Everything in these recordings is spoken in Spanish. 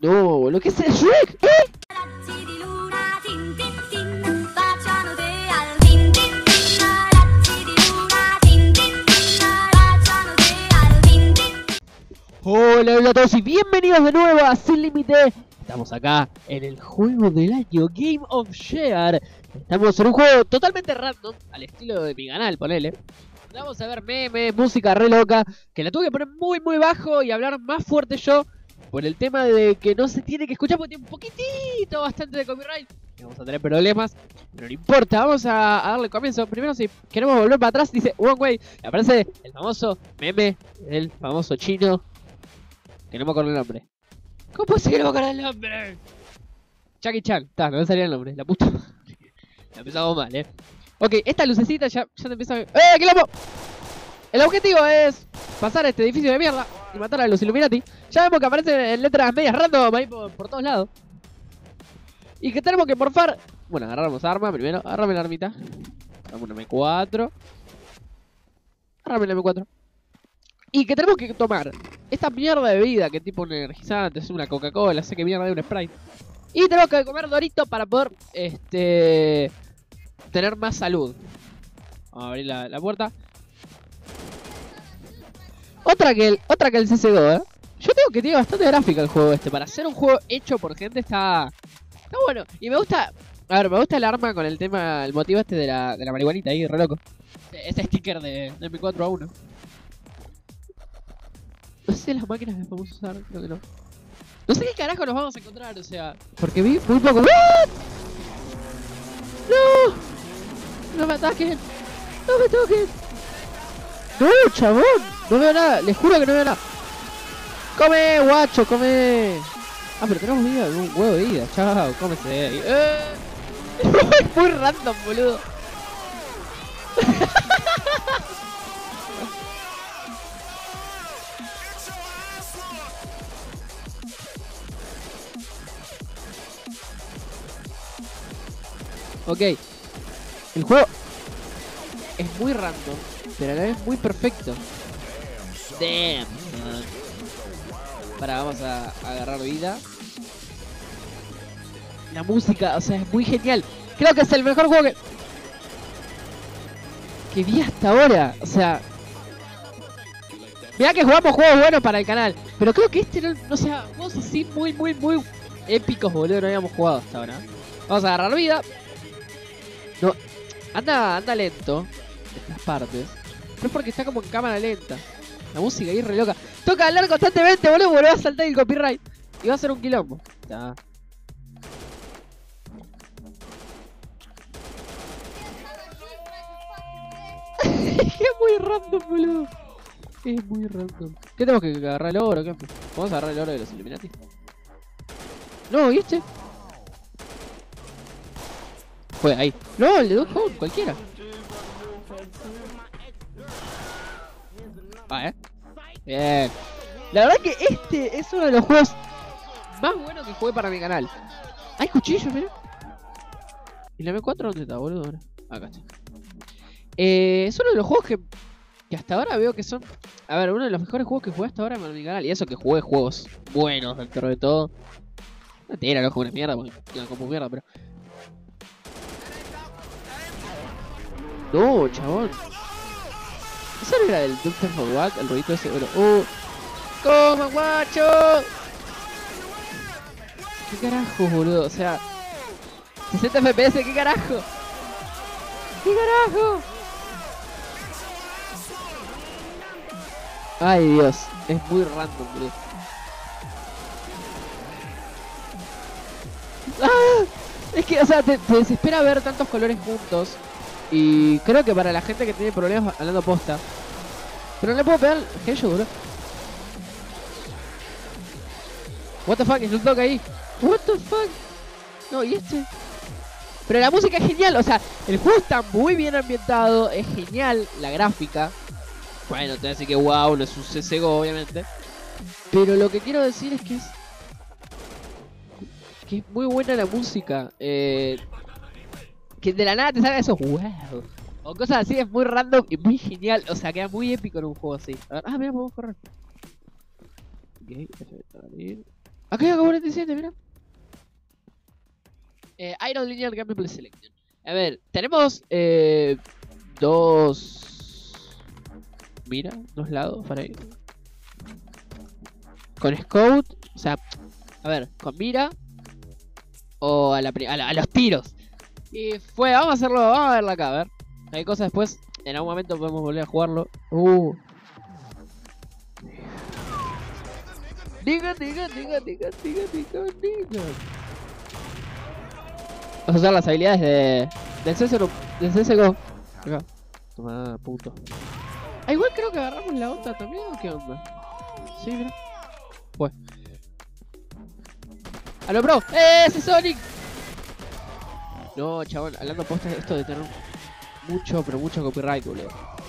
No, boludo, ¿qué es el Shrek? ¿Eh? Hola, hola a todos y bienvenidos de nuevo a Sin Límite. Estamos acá en el juego del año, Game of Share. Estamos en un juego totalmente random, al estilo de mi canal, ponele. Vamos a ver memes, música re loca, que la tuve que poner muy bajo y hablar más fuerte yo, por el tema de que no se tiene que escuchar porque tiene un poquitito bastante de copyright. Y vamos a tener problemas, pero no importa, vamos a darle comienzo. Primero, si queremos volver para atrás, dice One Way, y aparece el famoso meme, el famoso chino, que no me acuerdo el nombre. ¿Cómo puedo seguir no me acuerdo el nombre? Jackie Chan, no me salía el nombre, la puta madre. La empezamos mal, Ok, esta lucecita ya te empieza a... ¡Quilombo! El objetivo es pasar este edificio de mierda y matar a los Illuminati. Ya vemos que aparecen en letras medias random ahí por todos lados. Y que tenemos que morfar... Bueno, agarramos arma primero. Agárrame la armita. Dame una M4. Agárrame la M4. Y que tenemos que tomar esta mierda de bebida, que tipo un energizante, es una Coca-Cola, sé que mierda de un Sprite. Y tenemos que comer Dorito para poder, tener más salud. Vamos a abrir la puerta. Otra que el CSGO, Yo tengo que tiene bastante gráfica el juego este. Para ser un juego hecho por gente está bueno. Y me gusta, a ver, me gusta el arma con el tema, el motivo este de la marihuanita ahí, re loco. Ese sticker de M4A1. No sé las máquinas que podemos usar, creo que no. No sé qué carajo nos vamos a encontrar, o sea, porque vi muy poco. ¿What? ¡No! ¡No me ataquen! ¡No me toquen! ¡No, chabón! No veo nada, les juro que no veo nada. ¡Come, guacho, come! Ah, pero tenemos vida, un huevo de vida. Chao, cómese. Es muy random, boludo. Ok, el juego es muy random, pero a la vez muy perfecto. Damn. Vamos a agarrar vida. La música, o sea, es muy genial. Creo que es el mejor juego que vi hasta ahora. O sea, mirá que jugamos juegos buenos para el canal, pero creo que este no, o sea, juegos así muy épicos, boludo, no habíamos jugado hasta ahora. Vamos a agarrar vida. No, anda lento estas partes, pero es porque está como en cámara lenta. La música ahí re loca. Toca hablar constantemente, boludo, porque va a saltar el copyright y va a ser un quilombo. Ya. Es muy random, boludo. Es muy random. ¿Qué tenemos que agarrar el oro? ¿Qué? Vamos a agarrar el oro de los Illuminati. No, ¿viste? Fue ahí. No, el de Duck Hunt, cualquiera. Bien. La verdad que este es uno de los juegos más buenos que jugué para mi canal. Hay cuchillos, mira. ¿Y la M4 dónde está, boludo? Ahora? Acá está. Es uno de los juegos que hasta ahora veo que son... A ver, uno de los mejores juegos que jugué hasta ahora en mi canal. Y eso que jugué juegos buenos dentro de todo. No te era, no juego una mierda, porque no como mierda, pero... No, chabón. ¿Eso no era del Dr. for What? El ruidito ese, bueno. ¡Coma, guacho! ¿Qué carajo, boludo? O sea, 60 FPS, ¿qué carajo? ¿Qué carajo? Ay, Dios, es muy random, boludo. ¡Ah! Es que, o sea, te desespera ver tantos colores juntos. Y creo que para la gente que tiene problemas hablando posta. Pero no le puedo pegar el headshot, bro. What the fuck, es un toque ahí. What the fuck. No, y este. Pero la música es genial, o sea, el juego está muy bien ambientado, es genial la gráfica. Bueno, te voy a decir que wow, no es un CSGO, obviamente. Pero lo que quiero decir es que es muy buena la música. Que de la nada te salga eso, wow. O cosas así, es muy random y muy genial. O sea, queda muy épico en un juego así. A ver, mira, podemos correr. Ok, salir. Acá hay 47, mira. Iron Linear Gameplay Selection. A ver, tenemos dos... Mira, dos lados para ir. Con Scout, o sea, a ver, con mira o a los tiros. Y vamos a hacerlo, vamos a verlo acá, a ver. Hay cosas después, en algún momento podemos volver a jugarlo. Diga. Vamos a usar las habilidades del CSGO. Acá. Toma, puto. Ah, igual creo que agarramos la otra también, ¿o qué onda? Sí, mira. Pues. ¡A lo bro! ¡Ese Sonic! No, chabón, hablando posta, esto de tener mucho copyright, boludo.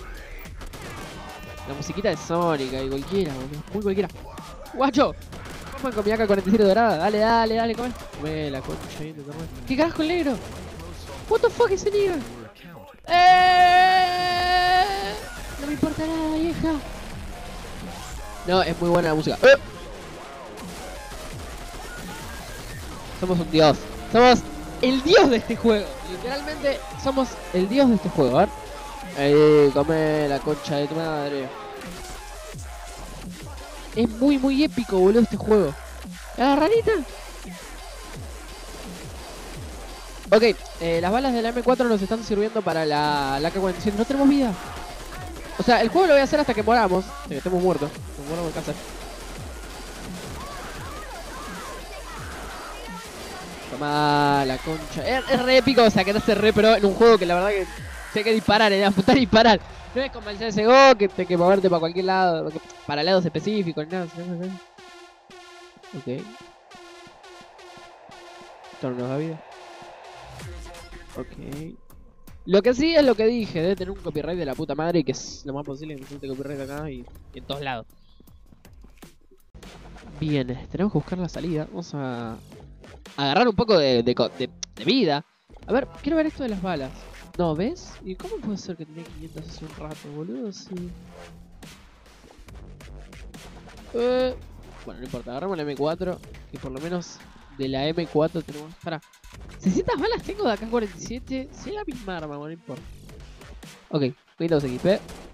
La musiquita de Sonic y cualquiera, boludo. Muy cualquiera. ¡Guacho! Coman con mi AK-47 dorada. Dale, come. Come la concha ahí, te tomás. ¿Qué carajo el negro? What the fuck ese nigga? No me importa nada, vieja. No, es muy buena la música. Somos un dios. Somos el dios de este juego. Literalmente somos el dios de este juego. A ver. Ahí, come la concha de tu madre. Es muy épico, boludo, este juego. ¡La ranita! Ok, las balas de la M4 nos están sirviendo para la AK-47. No tenemos vida. O sea, el juego lo voy a hacer hasta que moramos. Que estemos muertos. Nos moramos en casa. Toma la concha. Es re épico sacarse re pero en un juego que la verdad que sé que disparar, apuntar y disparar. No es como el CSGO que te que moverte para cualquier lado, para lados específicos, nada. Ok. Esto no nos da vida. Ok. Lo que sí es lo que dije, debe tener un copyright de la puta madre y que es lo más posible que me suelte copyright acá y en todos lados. Bien, tenemos que buscar la salida. Vamos a agarrar un poco de vida. A ver, quiero ver esto de las balas. No, ¿ves? ¿Y cómo puede ser que tenía 500 hace un rato, boludo? Sí. Bueno, no importa, agarramos la M4. Que por lo menos de la M4 tenemos... Para, 600 balas tengo de acá 47. Si es la misma arma, bueno, no importa. Ok, Windows XP.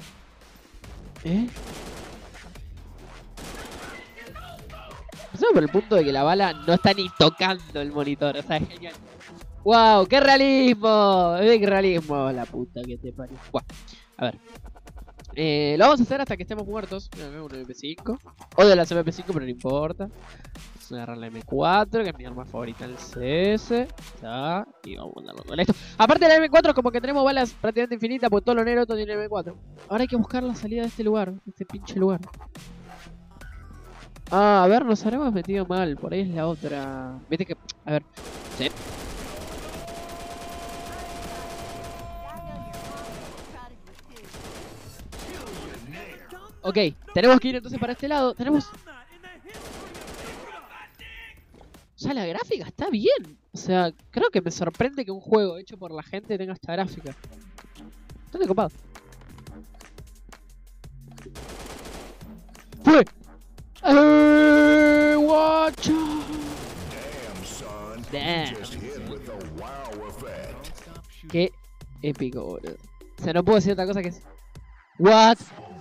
Empezamos por el punto de que la bala no está ni tocando el monitor. O sea, es genial. ¡Wow! ¡Qué realismo! ¡Qué realismo! La puta que te parió. Wow. A ver. Lo vamos a hacer hasta que estemos muertos. Mira, un MP5. Odio las MP5, pero no importa. Vamos a agarrar la M4, que es mi arma favorita en el CS. Ya. Y vamos a mandarlo con esto. Aparte de la M4, como que tenemos balas prácticamente infinitas, porque todo lo negro todo tiene M4. Ahora hay que buscar la salida de este lugar. De este pinche lugar. Ah, a ver, nos habremos metido mal. Por ahí es la otra. Viste que. A ver. Sí. Ok, tenemos que ir entonces para este lado. Tenemos... O sea, la gráfica está bien. O sea, creo que me sorprende que un juego hecho por la gente tenga esta gráfica. Bastante copado. ¡Fue! ¡Guacho! Damn. Qué épico, boludo. O sea, no puedo decir otra cosa que es... What?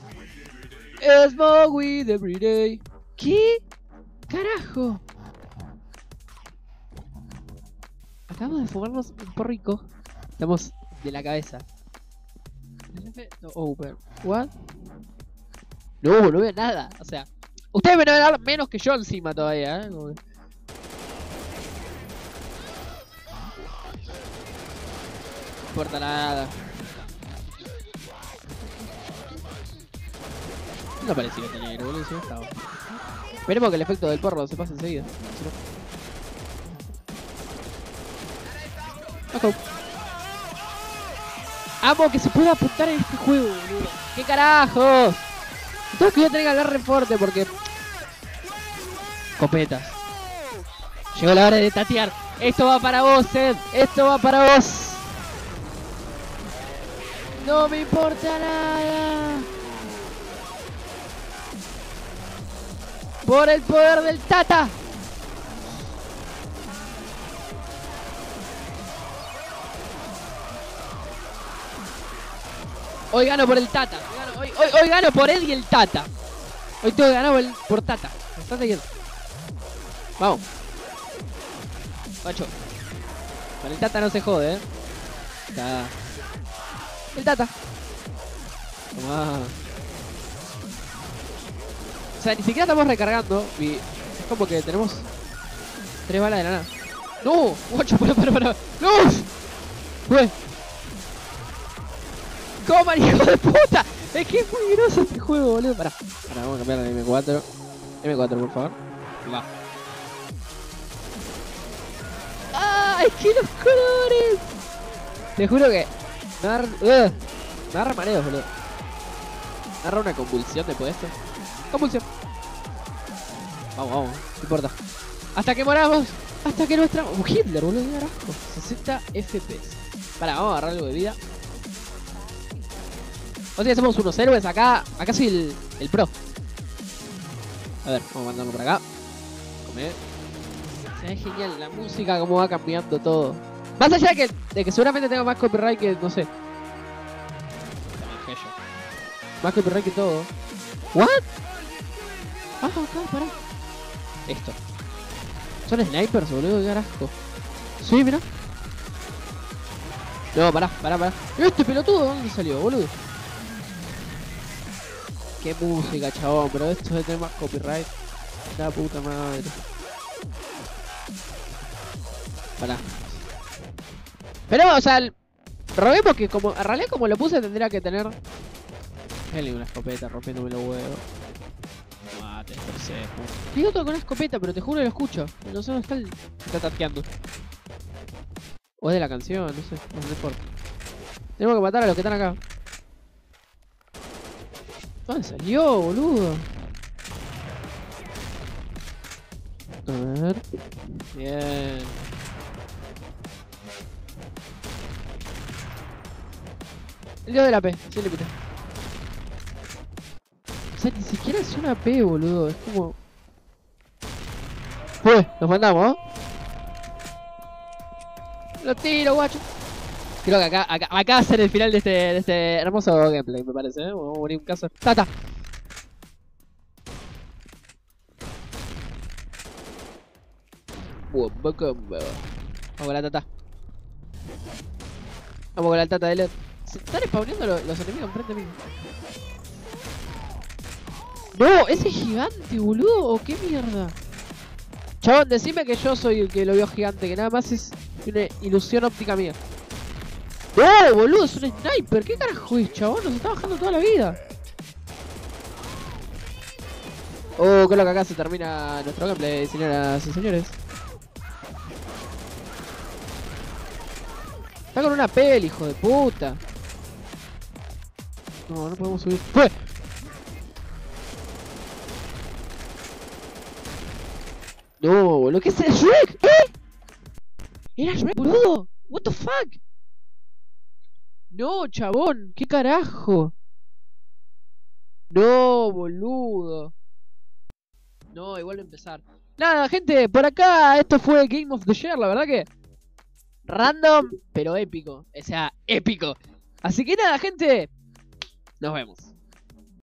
Smoke weed every day. ¿Qué? ¡Carajo! Acabamos de fumarnos un porrico. Estamos de la cabeza. Over. What? No veo nada. O sea, ustedes me van a ver menos que yo encima todavía, ¿eh? No importa nada. No parecía que tenía aire, boludo. Sí, estaba. Esperemos que el efecto del porro se pase enseguida. Ojo. Amo que se pueda apuntar en este juego, boludo. ¡Qué carajos! Entonces que yo tenga que hablar re fuerte porque... Copetas. Llegó la hora de tatear. Esto va para vos, Ed. Esto va para vos. No me importa nada. Por el poder del Tata. Hoy gano por el Tata. Hoy gano por él y el Tata. Hoy tengo que ganar por Tata. ¿Me estás siguiendo? Vamos. Guacho. Con el Tata no se jode, Está. El Tata. Tomá. O sea, ni siquiera estamos recargando. Y es como que tenemos 3 balas de la nada. ¡No! Guacho, para. ¡No! Fue. ¡Coman, hijo de puta! Es que es muy groso este juego, boludo. Pará, vamos a cambiar la M4. M4, por favor. Va. ¡Ah! ¡Es que los colores! Te juro que me agarra mareos, boludo. Me agarra una convulsión después de esto. Convulsión. Vamos, no importa. Hasta que moramos. Hasta que nuestra... Hitler, boludo, de carajo. 60 FPS. Pará, vamos a agarrar algo de vida. O sea, somos unos héroes acá. Acá soy el pro. A ver, vamos a mandarlo por acá. Comer. Se ve genial la música, cómo va cambiando todo. Más allá de que seguramente tengo más copyright que, no sé. Más copyright que todo. ¿What? Ah, acá, pará. Esto. Son snipers, boludo, qué carajo. Sí, mira. No, pará. Este pelotudo, ¿dónde salió, boludo? Qué música, chabón, pero esto de tener más copyright. La puta madre. Pará. Pero, o sea, roguemos que como, en realidad como lo puse tendría que tener... Una escopeta rompiéndome los huevos. Mate, digo todo con una escopeta, pero te juro que lo escucho. No sé dónde está el... Está tateando. O es de la canción, no sé, no importa. Tenemos que matar a los que están acá. ¿Dónde salió, boludo? A ver. Bien. El dios de la P, sí le pité. O sea, ni siquiera es una P, boludo. Es como... Pues, nos mandamos, ¿no? Lo tiro, guacho. Creo que acá va a ser el final de este hermoso gameplay, me parece, ¿eh? Vamos a morir un caso. ¡Tata! Vamos con la Tata. Vamos con la Tata de LED. Se están spawneando los enemigos enfrente mío. No, ese es gigante, boludo. ¿O qué mierda? Chabón, decime que yo soy el que lo vio gigante, que nada más es una ilusión óptica mía. ¡No, boludo! Es un sniper. ¿Qué carajo es, chabón? Nos está bajando toda la vida. Oh, creo que acá se termina nuestro gameplay, señoras y señores. Está con una peli, hijo de puta. No, no podemos subir. ¡Fue! No, boludo, ¿qué es el Shrek? ¿Qué? Era Shrek, boludo. What the fuck? No, chabón, ¿qué carajo? No, boludo. No, igual a empezar. Nada, gente, por acá esto fue Game of the Year, la verdad que random, pero épico. O sea, épico. Así que nada, gente, nos vemos.